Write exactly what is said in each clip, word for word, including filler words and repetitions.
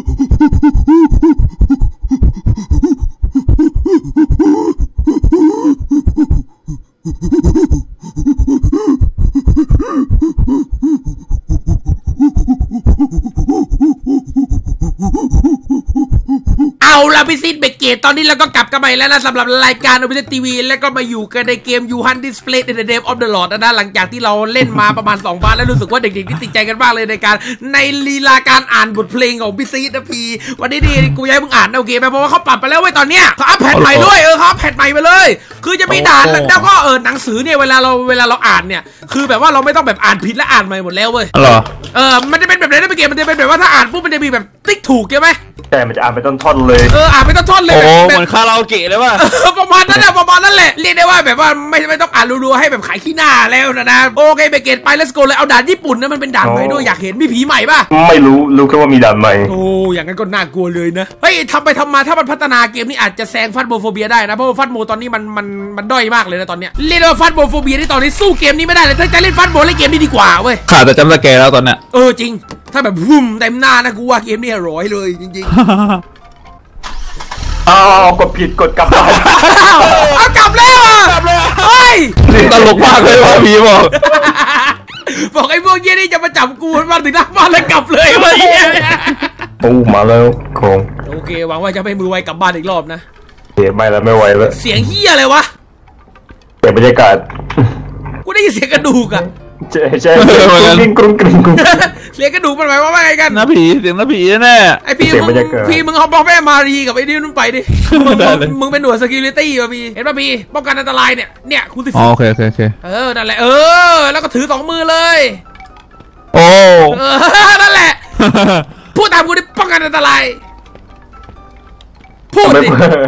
เอาล่ะพี่ซิดเบเกตตอนนี้เราก็กลับกันมาแล้วนะสำหรับรายการอ พี เอส ที วีแล้วก็มาอยู่กันในเกม You Hunt Display in the Name of the Lord นะหลังจากที่เราเล่นมาประมาณสองพาร์ทแล้วรู้สึกว่าเด็กๆที่ติดใจกันบ้างเลยในการในลีลาการอ่านบทเพลงของพี่ซิดนะพี่วันนี้ดีกูอยากให้มึงอ่านโอเคไหมเพราะว่าเขาปรับไปแล้วเว้ยตอนเนี้ยเขาอัพแพทใหม่ด้วยเออเขาอัพแพทใหม่ไปเลยคือจะมีด่านแล้วก็เออหนังสือเนี่ยเวลาเราเวลาเราอ่านเนี่ยคือแบบว่าเราไม่ต้องแบบอ่านผิดและอ่านใหม่หมดแล้วเว้ยเหรอเออมันจะเป็นแบบไหนนะพี่เกมมันจะเป็นแบบว่าถ้าอ่านปุ๊บมันจะมีแบบติ๊กถูกใช่ไหมแต่มันจะอ่านไปต้นท่อนเลยเอออ่านไปต้นท่อนเลยโอ้เหมือนคาราโอเกะเลยว่ะประมาณนั้นแหละประมาณนั้นแหละเรียกได้ว่าแบบว่าไม่ไม่ต้องอ่านรัวๆให้แบบขายขี้หน้าแล้วนะนะโอเคเบเกตไป let's go เลยเอาด่านญี่ปุ่นนะมันเป็นด่านใหม่ด้วยอยากเห็นมีผีใหม่ป่ะไม่รู้รู้แค่ว่ามีด่านใหม่โอ้อย่างนั้นก็น่ากลัวเลยนะเฮ้ยทำไปทำมาถ้ามันพัฒนาเกมนี้อาจจะแซงฟัดโมโฟเบียได้นะเพราะว่าฟัดโมตอนนี้มันมันมันด้อยมากเลยนะตอนเนี้ยเรียกว่าฟัดโมโฟเบียที่ตอนนี้สู้เกมนี้ไม่ได้เลยถ้าจะเล่นฟัดโมเล่นเกมนี้ดีกว่าเว้ยขาดแต่จำสแกร์แล้วตอนเนี้ยเออจริงถ้าแบบวุ่มเต็มหน้านะกูว่าเกมนี้ร้อยเลยจริงๆอ้าวกดผิดกดกลับได้เอากลับแล้วอ่ะกลับเลยเฮ้ยตลกมากเลยว่ะพี่บอกบอกไอ้พวกเยี่ยนี่จะมาจับกูมาถึงหน้าบ้านแล้วกลับเลยเว้ยโอ้มาแล้วโคงโอเคหวังว่าจะไม่มือไวกลับบ้านอีกรอบนะเสียไม่แล้วไม่ไหวแล้วเสียงเฮียอะไรวะเสียงบรรยากาศกูได้ยินเสียงกระดูกอะใช่ใช่กริ๊งกรุ้งกริ๊งกรุ้งเสียงกระดูกมันหมายว่าไงกันน้าผีเสียงน้าผีแน่ไอพี่มึงพี่มึงเอาบอกแม่มารีกับไอ้นี่นุ่นไปดิมึงเป็นหน่วย security ป่ะพี่เห็นป่ะพี่ป้องกันอันตรายเนี่ยเนี่ยคุณติดโอเคโอเคโอเคเออนั่นแหละเออแล้วก็ถือสองมือเลยโอ้เออนั่นแหละพูดตามกูดิป้องกันอันตรายพูดดิ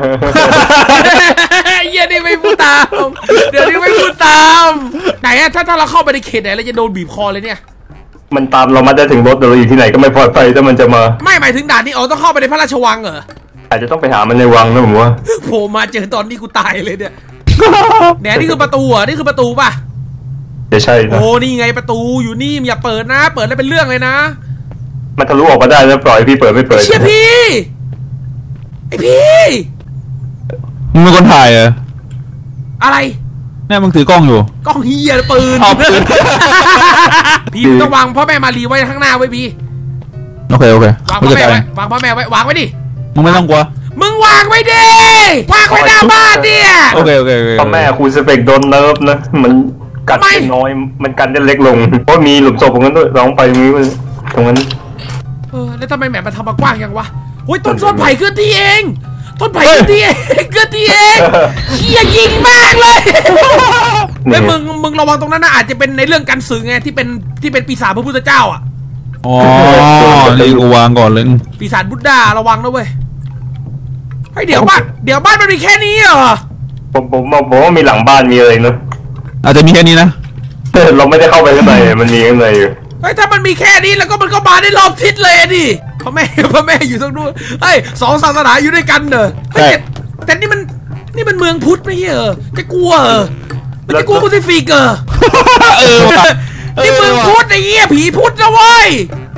เยี่ยนี่ไม่พูดตามเดี๋ยวนี้ไม่พูดตามไหนอะถ้าถ้าเราเข้าไปในเขตไหนเราจะโดนบีบคอเลยเนี่ยมันตามเรามาได้ถึงรถเราอยู่ที่ไหนก็ไม่ปลอดภัยถ้ามันจะมาไม่หมายถึงด่านนี้อ๋อต้องเข้าไปในพระราชวังเหรออาจจะต้องไปหามันในวังนะผมว่าโผล่มาเจอตอนนี้กูตายเลยเนี่ยเนี่ยนี่คือประตูอ่ะนี่คือประตูป่ะจะใช่โอ้นี่ไงประตูอยู่นี่อย่าเปิดนะเปิดแล้วเป็นเรื่องเลยนะมันทะลุออกมาได้แล้วปล่อยพี่เปิดไม่เปิดเชี่ยพี่ไอพี่มึงเป็นคนถ่ายเหรออะไรเนี่ยมึงถือกล้องอยู่กล้องเฮียปืนพี่ต้องวางพ่อแม่มารีไว้ข้างหน้าไว้พี่โอเคโอเควางพ่อแม่ไว้วางพ่อแม่ไว้วางไว้ดิมึงไม่ต้องกลัวมึงวางไว้ดิวางไว้หน้าบ้านดิโอเคโอเคพ่อแม่คุณสเปกโดนเนิร์ฟนะมันกัดได้น้อยมันกันได้เล็กลงเพราะมีหลุมศพของนั้นด้วยร้องไปมีตรงนั้นเออแล้วทำไมแหมมันทำมากว้างยังวะโอ้ยต้นต้นไผ่เคลื่อนที่เองต้นไผ่เคลื่อนที่เองเคลื่อนที่เองเฮียยิงมากเลยเฮ้ยมึงมึงระวังตรงนั้นนะอาจจะเป็นในเรื่องการสื่อไงที่เป็นที่เป็นปีศาจพระพุทธเจ้าอ่ะอ๋อนี่กูวางก่อนเลยปีศาจบุตดาระวังนะเว้ยเฮ้ยเดี๋ยวบ้านเดี๋ยวบ้านมันมีแค่นี้เหรอผมผมบอกว่ามีหลังบ้านมีอะไรนะอาจจะมีแค่นี้นะเราไม่ได้เข้าไปข้างในมันมีข้างในอยู่เฮ้ยถ้ามันมีแค่นี้แล้วก็มันก็มาได้รอบทิศเลยดิพ่อแม่พ่อแม่อยู่ตรงนู้นเฮ้ยสองศาสนาอยู่ด้วยกันเนอะแต่แต่นี่มันนี่มันเมืองพุทธไม่ใช่เหรอจะกลัวเหรอไม่จะกลัวมุสลิมเหรอเออนี่เมืองพุทธไอ้เหี้ยผีพุทธนะเว้ย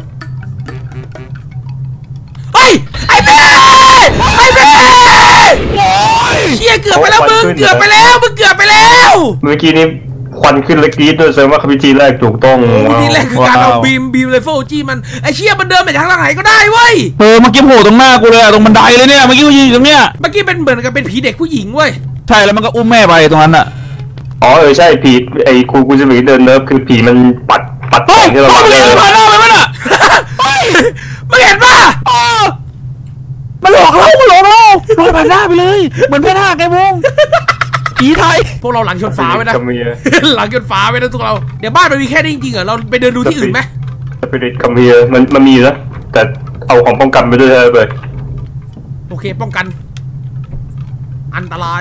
เฮ้ยไอ้แม่ไอ้แม่เหี้ยเกือบไปแล้วมึงเกือบไปแล้วมึงเกือบไปแล้วเมื่อกี้นี้ควันขึ้นและกรี๊ดด้วยแสดงว่าวิธีแรกถูกต้องวิธีแรกคือการเอาบีมบีมไรเฟิลจี้มันไอเชี่ยมันเดินไปทางไหนก็ได้เว้ยเออเมื่อกี้โผล่ตรงหน้ากูเลยตรงบันไดเลยเนี่ยเมื่อกี้กูยืนตรงเนี้ยเมื่อกี้เป็นเหมือนกับเป็นผีเด็กผู้หญิงเว้ยใช่แล้วมันก็อุ้มแม่ไปตรงนั้นอ่ะอ๋อเออใช่ผีไอ้ครูกูจะไปเดินเนิร์ฟคือผีมันปัดปัดตที่เราเลยผ่านหน้าไปมั้ยน่ะไม่เห็นป่ะมันหลอกเรามันหลอกเราลอยผ่านหน้าไปเลยเหมือนแพทย์ไงวงผีไทยพวกเราหลังชนฟ้าไว้นะหลังชนฟ้าไว้นะทุกเราเดี๋ยวบ้านมันมีแค่นี้จริงๆเหรอเราไปเดินดูที่อื่นไหมสปิริตคัมเฮียมันมันมีนะแต่เอาของป้องกันไปด้วยเลยโอเคป้องกันอันตราย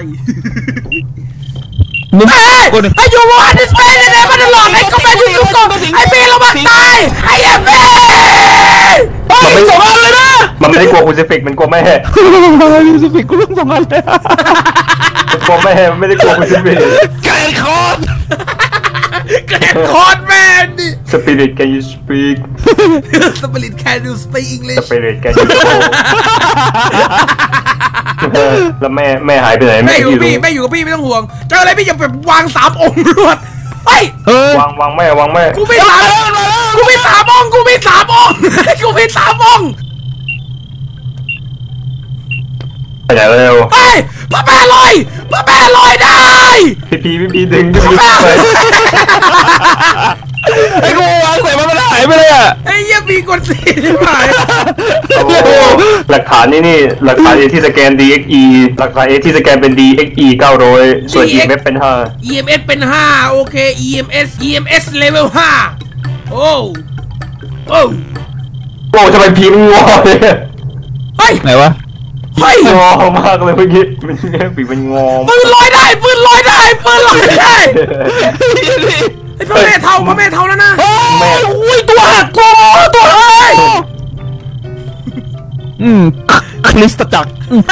มึงไอ้ยูวานดิสเพย์เนี่ยมันหลอกไอ้ก็มาอยู่ก่อนไอ้เบลระวังตายไอ้เอฟเบ้มันไม่สองอันเลยนะมันไม่ได้กลัวคูซิฟิกมันกลัวแม่คูซิฟิกกูเรื่องสองอันเลยกลัวแม่ไม่ได้กลัวคูซิฟิกไก่คอนแกล้งคอดแม่นี่ Spirit can you speak Spirit can you speak English Spirit can you talk แล้วแม่แม่หายไปไหนแม่อยู่กับพี่รู้แม่อยู่กับพี่ไม่ต้องห่วงเจออะไรพี่อย่าแบบวางสามองค์รวดเฮ้ยเฮ้ยวางวางแม่วางแม่กูมีสามกูมีสามองค์กูมีสามองค์กูมีสามองค์ไปไหนแล้วเฮ้ยพระแม่ลอยพระแม่ลอยได้พี่พีพี่พีดึงดึงดึงไปไอ้กูวางใส่มันมันหายไปเลยอ่ะไอ้เหี้ยมีกดสีที่หายโอ้โหหลักฐานนี่นี่หลักฐานที่สแกน ดี เอ็กซ์ อี หลักฐานที่สแกนเป็น ดี เอ็กซ์ อี เก้าร้อยส่วน อี เอ็ม เอฟ เป็นห้าอี เอ็ม เอส เป็นห้าโอเค อี เอ็ม เอส อี เอ็ม เอส level ห้าโอ้โอ้โอ้ทำไมพีมันงอเลยเฮ้ยไหนวะเฮ้ยงอมากเลยเมื่อกี้มันปีมันงอมปืนลอยได้ปืนลอยได้ปืนลอยได้ไอ้พระแม่เท่าพระแม่เท่าแล้วนะแม่อุ้ยตัวหักตัวตัวเอ้ยอืมคริสตจักร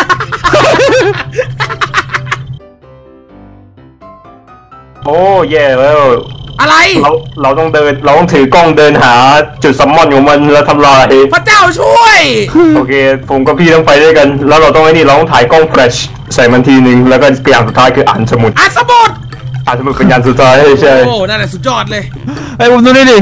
โอ้แย่แล้วอะไรเราเราต้องเดินเราต้องถือกล้องเดินหาจุดซัมมอนของมันแล้วทำลายพระเจ้าช่วยโอเคผมกับพี่ต้องไปด้วยกันแล้วเราต้องไอ้นี่เราต้องถ่ายกล้องแฟลชใส่มันทีนึงแล้วก็อย่างสุดท้ายคืออ่านสมุดอ่ะสมุดอ่านสมุดเป็นอย่างสุดท้ายใช่โอ้นั่นแหละสุดยอดเลยไอ้ผมดูนี่ดิ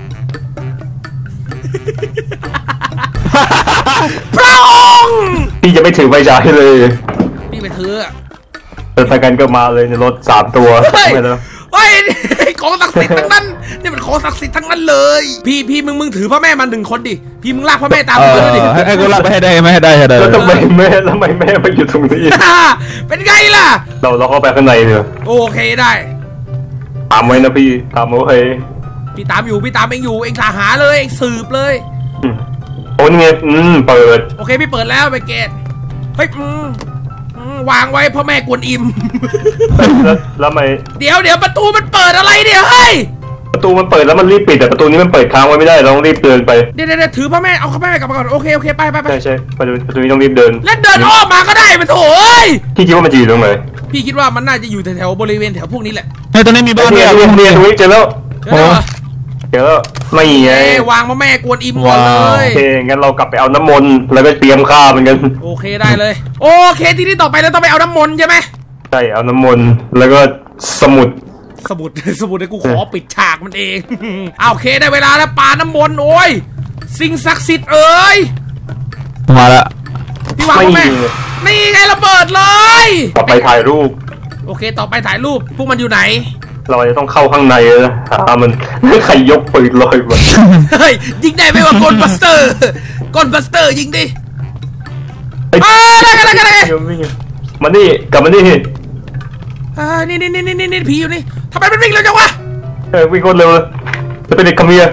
พระองค์พี่จะไม่ถือใบจ่ายเลยพี่ไปเถอะแต่ทางกันก็มาเลยในรถสามตัวเฮ้ยไม่แล้วเฮ้ยของศักดิ์สิทธิ์ทั้งนั้นนี่เป็นของศักดิ์สิทธิ์ทั้งนั้นเลย พี่พี่มึงมึงถือพระแม่มาหนึ่งคนดิพี่มึงลากพระแม่ตามเอมึงอด้วยดิให้กูรับไปให้ได้ไหมให้ได้ให้ได้แล้วทำไมแม่แล้วทำไมแม่มาอยู่ตรงนี้เป็นไงล่ะเราเราเข้าไปข้างในเถอะโอเคได้ตามไว้นะพี่ตามเอาไว้พี่ตามอยู่พี่ตามเองอยู่เองสาหาเลยเองสืบเลยอืมโอ้นี่ไงอืมเปิดโอเคพี่เปิดแล้วไปเกตเฮ้ยอืมอืมวางไว้พ่อแม่กวนอิมแล้วแล้วทำไมเดี๋ยวเดี๋ยวประตูมันเปิดอะไรเนี่ยเฮ้ยประตูมันเปิดแล้วมันรีบปิดแต่ประตูนี้มันเปิดค้างไว้ไม่ได้เราต้องรีบเดินไปเดี๋ยวเดี๋ยวถือพ่อแม่เอาพ่อแม่กลับมาก่อนโอเคโอเคไปไปไปใช่ใช่ประตูประตูนี้ต้องรีบเดินแล้วเดินอ้อมมาก็ได้ไปโถเอ้ยพี่คิดว่ามันจะอยู่ตรงไหนพี่คิดว่ามันน่าจะอยู่แถวๆบริเวณแถวพวกนี้แหละไอ้ตรงนี้มีบ้านเรีด้วย ยนเรียนเรียนตรงนี้เจอแล้วเดี๋ยวนะเจอแล้วไม่ไงเอ้ยวางพ่อแม่กวนอิมก่อนเลโอย เคงั้นเรากลับไปเอาน้ำมนต์แล้วก็เตรียมฆ่ามันกันโอเคได้เลย โอเคทีนี้ต่อไปเราต้องไปเอาน้ำมนต์ใช่ไหมใช่เอาน้ำมนต์แล้วก็สมุดสมุด สมุดเนี่ยกูขอปิดฉากมันเอง เอาโอเคได้เวลาแล้วปาน้ำมนต์โอ้ยสิ่งศักดิ์สิทธิ์เอ้ยมาละพี่วางพ่อแม่นี่ไงระเบิดเลยต่อไปถ่ายรูปโอเคต่อไปถ่ายรูปพวกมันอยู่ไหนเราจะต้องเข้าข้างในนะหามันใครยกปืนลอยมาเฮ้ยยิงได้ไหมว่ากอนบัสเตอร์กอนบัสเตอร์ยิงดิไอ้อ่าได้กันได้กันได้กันมานี่กลับมานี่อ่านี่นี่นี่นี่นี่ผีอยู่นี่ทำไมมันวิ่งเร็วจังวะเออวิ่งโคตรเร็วเลยจะเป็นเด็กคาเมีย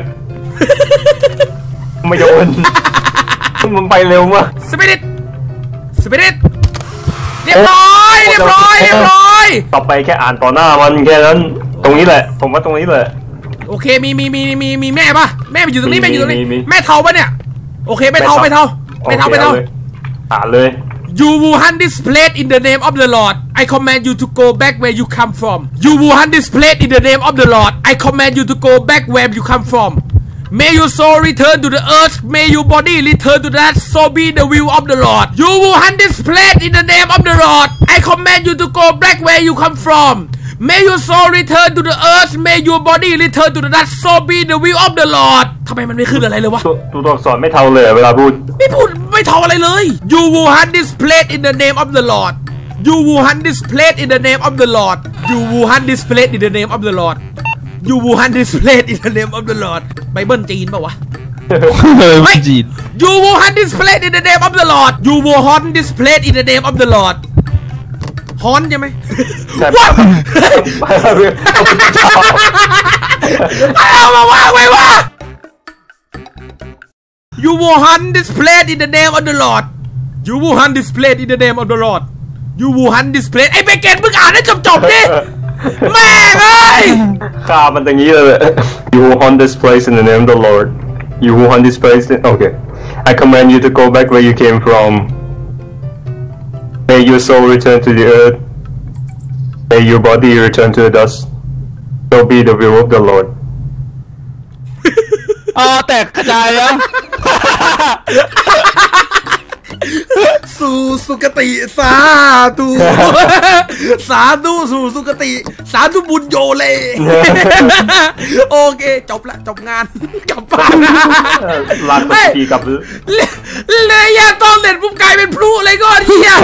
ไม่โดนมันไปเร็วมากสปิริตสปิริตเรียบร้อยเรียบร้อยเรียบร้อยต่อไปแค่อ่านต่อหน้ามันแค่นั้นตรงนี้แหละ ผมว่าตรงนี้แหละโอเคมีมีมีมีมีแม่ปะแม่อยู่ตรงนี้มีแม่อยู่ตรงนี้มีมีแม่เทาปะเนี่ยโอเคไม่เทาไม่เทาไม่เทาไม่เทาอ่านเลย You will hunt this plate in the name of the Lord. I command you to go back where you come from. You will hunt this plate in the name of the Lord. I command you to go back where you come from. May your soul return to the earth. May your body return to that. So be the will of the Lord. You will hunt this plate in the name of the Lord. I command you to go back where you come from. May your soul return to the earth. May your body return to the dust. So be the will of the Lord. ทำไมมันไม่ขึ้นอะไรเลยวะตัวตัวอักษรไม่เท่าเลยเวลาพูดไม่พูดไม่เท่าอะไรเลย You will hunt this plate in the name of the Lord. You will hunt this plate in the name of the Lord. You will hunt this plate in the name of the Lord. You will hunt this plate in the name of the Lord. ไบเบิลจีนป่าวะเฮ้ยเฮ้ยจีน You will hunt this plate in the name of the Lord. You will hunt this plate in the name of the Lord. ฮอนใช่ไหมใช่ว้าเอามาวางไว้วะ You will hunt this plate in the name of the Lord. You will hunt this plate in the name of the Lord. You will hunt this plate ไอ้เบเกตมึงอ่านให้จบๆดิแม่งเอ้ยฆ่ามันอย่างนี้เลย You will hunt this place in the name of the Lord. You will hunt this place. In... Okay. I command you to go back where you came from. May your soul return to the earth. May your body return to the dust. So shall be the will of the Lord อ๋อแตกกระจายแล้วสู่สุคติสาธุสาธุสู่สุคติสาธุบุญโยเล โอเคจบละจบงานกลับบ้านลากไปทีกลับเลยยาตอนเสร็จปุ๊บกลายเป็นพลุเลยก็เฮีย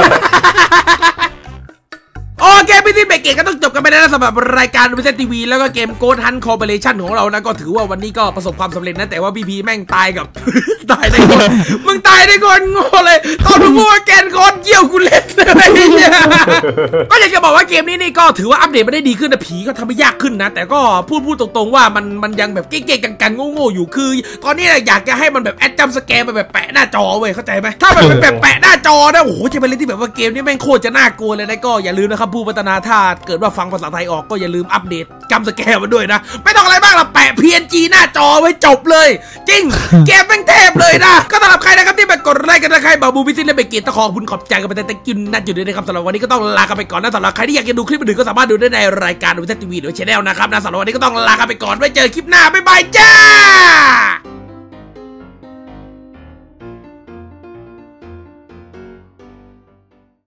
โอเคพี่ที่เบรกเกตก็ต้องจบกันไปแล้วนะสำหรับรายการวิทยทีวีแล้วก็เกมโกดฮันคอร์ปอเรชั่นของเรานะก็ถือว่าวันนี้ก็ประสบความสำเร็จนะแต่ว่าพี่พีแม่งตายกับ ตายได้คนมึงตายได้คนโง่เลยตอนมึงพูดว่าแกนคอนเยี่ยวกูเล่นเลยเนี่ยก็อยากจะบอกว่าเกมนี้นี่ก็ถือว่าอัปเดตไม่ได้ดีขึ้นนะผีก็ทำให้ยากขึ้นนะแต่ก็พูดพูดตรงๆว่ามันมันยังแบบเก๊กๆกันๆโง่ๆอยู่คือตอนนี้อยากจะให้มันแบบแอดจัมสแกร์แบบแปะหน้าจอเว้ยเข้าใจไหมถ้ามันเป็นแบบแปะหน้าจอนะโอ้โหจะเป็นเรื่องที่แบบว่าเกมนี้แม่งโคตรจะน่ากลัวเลยนะก็อย่าลืมนะครับผู้พัฒนาถ้าเกิดว่าฟังภาษาไทยออกก็อย่าลืมอัปเดตจำสแกร์มันด้วยนะไม่ต้องอะไรบ้างหรอกแปะ พี เอ็น จี หน้าจอไว้จบเลยจริงเกมแม่งเทพเลยนะก็สำหรับใครนะครับที่ไปกดไลค์กันนะใครบอกบูบิซิและเบเกตตะขอคุณขอบใจกันไปแต่กินน่าจุดด้วยนะครับสำหรับวันนี้ก็ต้องลากันไปก่อนนะสำหรับใครที่อยากจะดูคลิปอื่นก็สามารถดูได้ในรายการวิทยทีวีหรือช่องนะครับนะสำหรับวันนี้ก็ต้องลากันไปก่อนไว้เจอคลิปหน้าบ๊ายบายจ้า